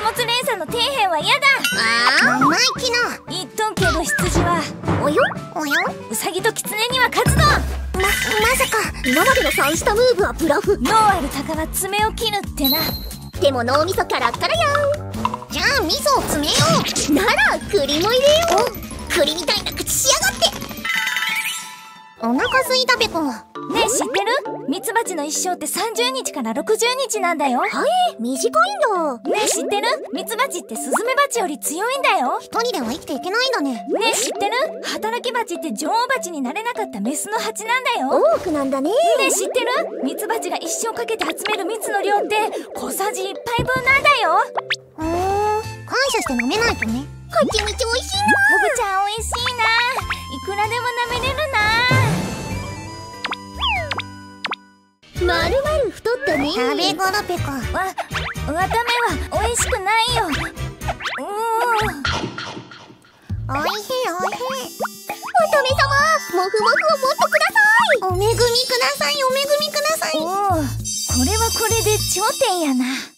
物連鎖の底辺は嫌だ。 生意気な。 言っとんけど羊はおよおよ、 ウサギとキツネには勝つぞ。 まさか今までの3下ムーブはブラフ。 脳ある鷹は爪を切るってな。 でも脳みそカラッカラやん。じゃあ味噌を詰めよう。なら栗も入れよう。栗みたいな口しやがって。お腹すいたべこ。 ねえ知ってる？ミツバチの一生って30日から60日なんだよ。 はい、短いんだ。 ねえ知ってる？ミツバチってスズメバチより強いんだよ。 一人では生きていけないんだね。 ねえ知ってる？働きバチって女王バチになれなかったメスの蜂なんだよ。 多くなんだね。 ねえ知ってる？ミツバチが一生かけて集める蜜の量って小さじ1杯分なんだよ。 感謝して飲めないとね。はちみつおいしいな。 ふぐちゃんおいしいな。いくらでも舐めれるな。 まるまる太ったね。食べ頃ペコ。 わためは美味しくないよ。 おいしいおいしい。乙女様、もふもふをもっとください。おめぐみください。おめぐみください。 おお、これはこれで頂点やな。